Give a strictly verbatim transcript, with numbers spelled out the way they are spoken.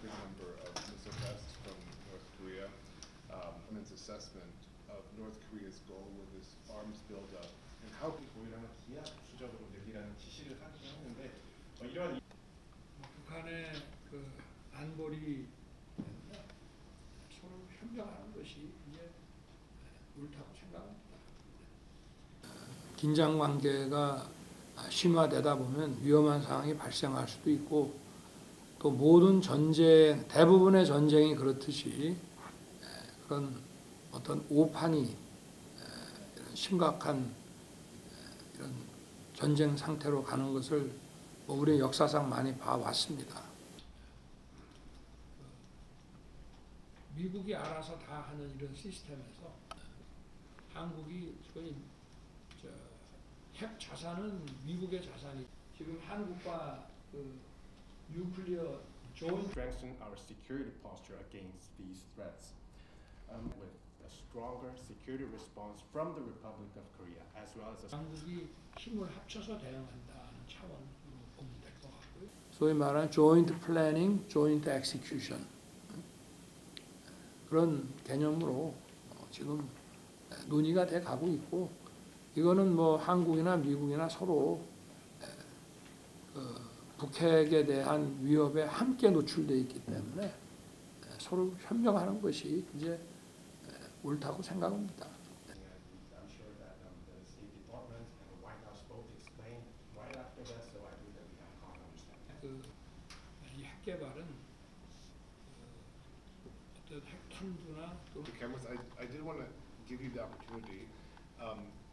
record number of missile tests from North Korea. Um, its assessment of North Korea's goal with this arms buildup and how 고위라는 기하 수적으로 늘리라는 지시를 하기도 했는데 어, 이러한 북한의 그 안보리 서로 협력하는 것이 이제 옳다고 생각합니다. 긴장 관계가 심화되다 보면 위험한 상황이 발생할 수도 있고 또 모든 전쟁, 대부분의 전쟁이 그렇듯이 그런 어떤 오판이 이런 심각한 이런 전쟁 상태로 가는 것을 뭐 우리 역사상 많이 봐왔습니다. 미국이 알아서 다 하는 이런 시스템에서 한국이 거의 저 핵 자산은 미국의 자산이 지금 한국과 그 뉴클리어 조인 strengthen our security posture against these threats um, with a stronger security response from the Republic of Korea as well as a 한국이 힘을 합쳐서 대응한다는 차원으로 보면 될 것 같고요. 소위 말하는 joint planning, joint execution 그런 개념으로 지금 논의가 돼 가고 있고 이거는 뭐 한국이나 미국이나 서로 그 북핵에 대한 위협에 함께 노출되어 있기 때문에 서로 협력하는 것이 이제 옳다고 생각합니다. I'm sure that um, the State Department and the White House both explained right after that, so I believe that we have a common understanding. 이 핵 개발은 어떤 핵 탐구나 또 the cameras. I, I did want to give you the opportunity. Um,